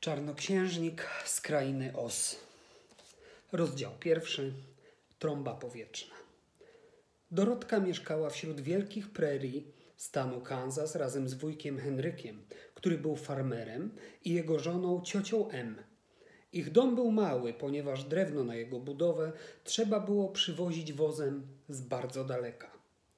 Czarnoksiężnik z krainy Oz. Rozdział 1. Trąba powietrzna. Dorotka mieszkała wśród wielkich prerii stanu Kansas razem z wujkiem Henrykiem, który był farmerem, i jego żoną ciocią Em. Ich dom był mały, ponieważ drewno na jego budowę trzeba było przywozić wozem z bardzo daleka.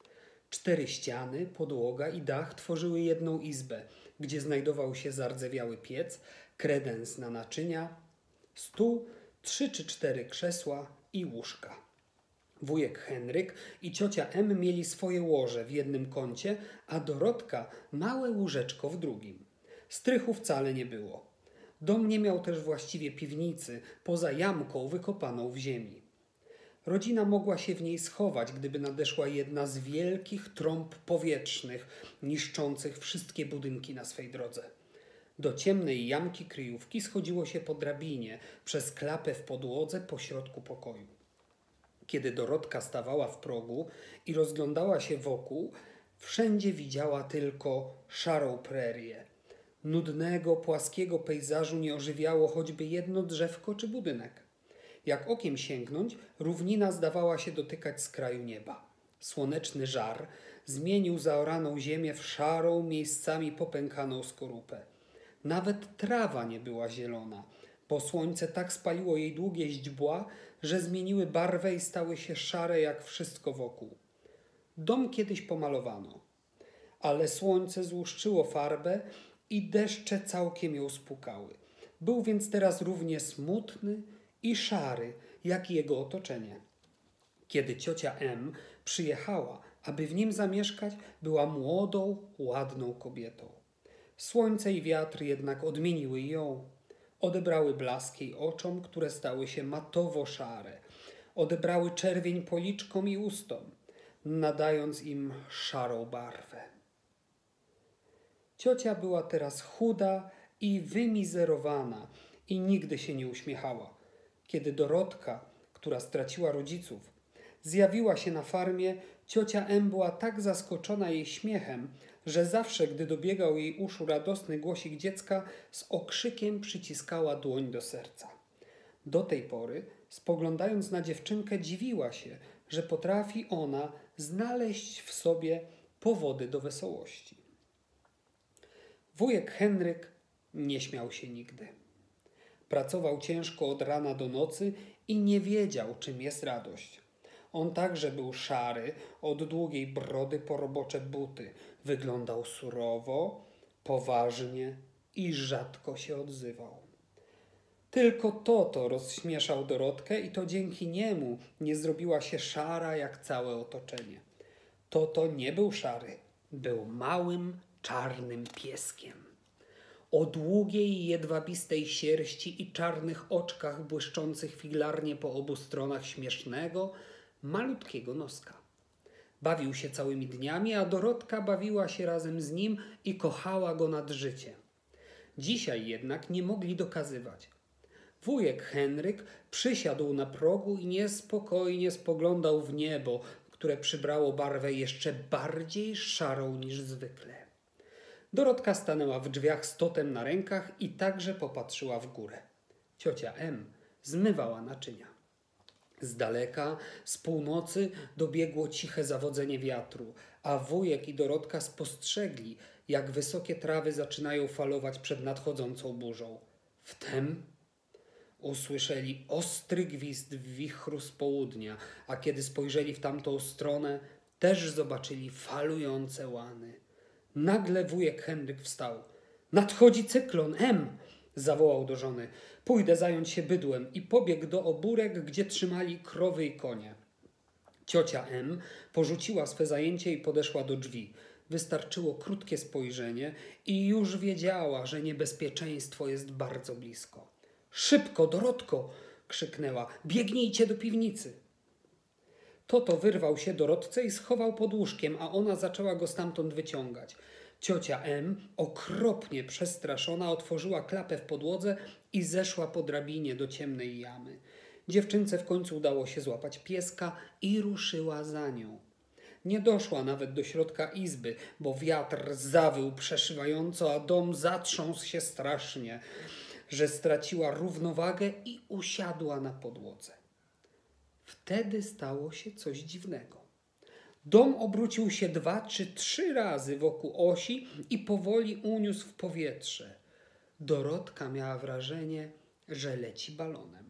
4 ściany, podłoga i dach tworzyły jedną izbę, gdzie znajdował się zardzewiały piec, kredens na naczynia, stół, 3 czy 4 krzesła i łóżka. Wujek Henryk i ciocia Em mieli swoje łoże w jednym kącie, a Dorotka małe łóżeczko w drugim. Strychu wcale nie było. Dom nie miał też właściwie piwnicy, poza jamką wykopaną w ziemi. Rodzina mogła się w niej schować, gdyby nadeszła jedna z wielkich trąb powietrznych, niszczących wszystkie budynki na swej drodze. Do ciemnej jamki kryjówki schodziło się po drabinie, przez klapę w podłodze pośrodku pokoju. Kiedy Dorotka stawała w progu i rozglądała się wokół, wszędzie widziała tylko szarą prerię. Nudnego, płaskiego pejzażu nie ożywiało choćby jedno drzewko czy budynek. Jak okiem sięgnąć, równina zdawała się dotykać skraju nieba. Słoneczny żar zmienił zaoraną ziemię w szarą, miejscami popękaną skorupę. Nawet trawa nie była zielona, bo słońce tak spaliło jej długie źdźbła, że zmieniły barwę i stały się szare jak wszystko wokół. Dom kiedyś pomalowano, ale słońce złuszczyło farbę i deszcze całkiem ją spukały. Był więc teraz równie smutny i szary, jak i jego otoczenie. Kiedy ciocia Em przyjechała, aby w nim zamieszkać, była młodą, ładną kobietą. Słońce i wiatr jednak odmieniły ją. Odebrały blask jej oczom, które stały się matowo szare. Odebrały czerwień policzkom i ustom, nadając im szarą barwę. Ciocia była teraz chuda i wymizerowana i nigdy się nie uśmiechała. Kiedy Dorotka, która straciła rodziców, zjawiła się na farmie, ciocia Em była tak zaskoczona jej śmiechem, że zawsze, gdy dobiegał jej uszu radosny głosik dziecka, z okrzykiem przyciskała dłoń do serca. Do tej pory, spoglądając na dziewczynkę, dziwiła się, że potrafi ona znaleźć w sobie powody do wesołości. Wujek Henryk nie śmiał się nigdy. Pracował ciężko od rana do nocy i nie wiedział, czym jest radość. On także był szary, od długiej brody po robocze buty. Wyglądał surowo, poważnie i rzadko się odzywał. Tylko Toto rozśmieszał Dorotkę i to dzięki niemu nie zrobiła się szara jak całe otoczenie. Toto nie był szary, był małym, czarnym pieskiem. O długiej, jedwabistej sierści i czarnych oczkach błyszczących figlarnie po obu stronach śmiesznego, malutkiego noska. Bawił się całymi dniami, a Dorotka bawiła się razem z nim i kochała go nad życie. Dzisiaj jednak nie mogli dokazywać. Wujek Henryk przysiadł na progu i niespokojnie spoglądał w niebo, które przybrało barwę jeszcze bardziej szarą niż zwykle. Dorotka stanęła w drzwiach z Totem na rękach i także popatrzyła w górę. Ciocia Em zmywała naczynia. Z daleka, z północy dobiegło ciche zawodzenie wiatru, a wujek i Dorotka spostrzegli, jak wysokie trawy zaczynają falować przed nadchodzącą burzą. Wtem usłyszeli ostry gwizd wichru z południa, a kiedy spojrzeli w tamtą stronę, też zobaczyli falujące łany. Nagle wujek Henryk wstał. Nadchodzi cyklon, Em! Zawołał do żony. Pójdę zająć się bydłem i pobiegł do obórek, gdzie trzymali krowy i konie. Ciocia Em porzuciła swe zajęcie i podeszła do drzwi. Wystarczyło krótkie spojrzenie i już wiedziała, że niebezpieczeństwo jest bardzo blisko. Szybko, Dorotko! Krzyknęła. Biegnijcie do piwnicy! Toto wyrwał się Dorotce i schował pod łóżkiem, a ona zaczęła go stamtąd wyciągać. Ciocia Em, okropnie przestraszona, otworzyła klapę w podłodze i zeszła po drabinie do ciemnej jamy. Dziewczynce w końcu udało się złapać pieska i ruszyła za nią. Nie doszła nawet do środka izby, bo wiatr zawył przeszywająco, a dom zatrząsł się strasznie. że straciła równowagę i usiadła na podłodze. Wtedy stało się coś dziwnego. Dom obrócił się 2 czy 3 razy wokół osi i powoli uniósł w powietrze. Dorotka miała wrażenie, że leci balonem.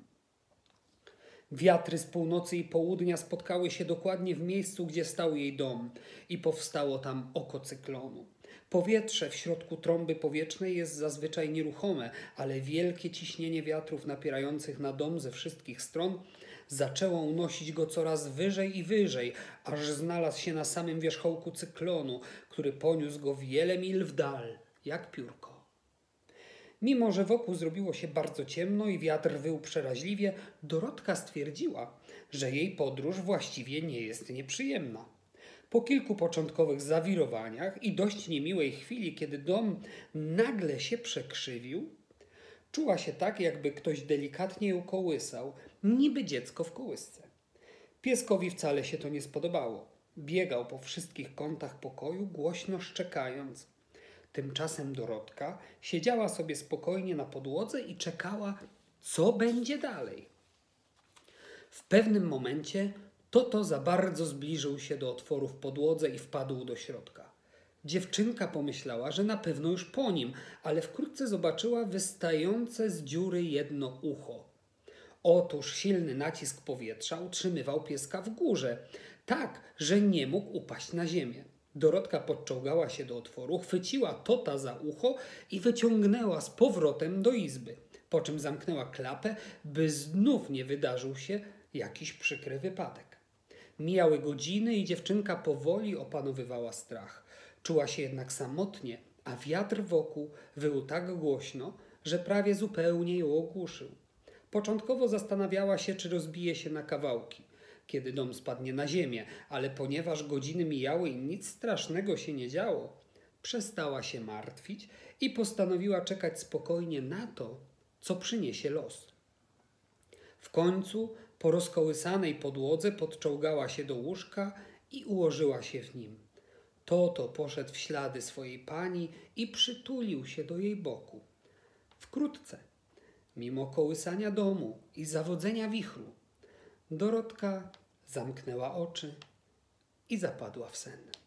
Wiatry z północy i południa spotkały się dokładnie w miejscu, gdzie stał jej dom i powstało tam oko cyklonu. Powietrze w środku trąby powietrznej jest zazwyczaj nieruchome, ale wielkie ciśnienie wiatrów napierających na dom ze wszystkich stron zaczęło unosić go coraz wyżej i wyżej, aż znalazł się na samym wierzchołku cyklonu, który poniósł go wiele mil w dal, jak piórko. Mimo że wokół zrobiło się bardzo ciemno i wiatr wył przeraźliwie, Dorotka stwierdziła, że jej podróż właściwie nie jest nieprzyjemna. Po kilku początkowych zawirowaniach i dość niemiłej chwili, kiedy dom nagle się przekrzywił, czuła się tak, jakby ktoś delikatnie ją kołysał, niby dziecko w kołysce. Pieskowi wcale się to nie spodobało. Biegał po wszystkich kątach pokoju, głośno szczekając. Tymczasem Dorotka siedziała sobie spokojnie na podłodze i czekała, co będzie dalej. W pewnym momencie Toto za bardzo zbliżył się do otworu w podłodze i wpadł do środka. Dziewczynka pomyślała, że na pewno już po nim, ale wkrótce zobaczyła wystające z dziury jedno ucho. Otóż silny nacisk powietrza utrzymywał pieska w górze, tak, że nie mógł upaść na ziemię. Dorotka podczołgała się do otworu, chwyciła Tota za ucho i wyciągnęła z powrotem do izby, po czym zamknęła klapę, by znów nie wydarzył się jakiś przykry wypadek. Mijały godziny i dziewczynka powoli opanowywała strach. Czuła się jednak samotnie, a wiatr wokół wył tak głośno, że prawie zupełnie ją ogłuszył. Początkowo zastanawiała się, czy rozbije się na kawałki, kiedy dom spadnie na ziemię, ale ponieważ godziny mijały i nic strasznego się nie działo, przestała się martwić i postanowiła czekać spokojnie na to, co przyniesie los. W końcu po rozkołysanej podłodze podczołgała się do łóżka i ułożyła się w nim. Toto poszedł w ślady swojej pani i przytulił się do jej boku. Wkrótce, mimo kołysania domu i zawodzenia wichru, Dorotka zamknęła oczy i zapadła w sen.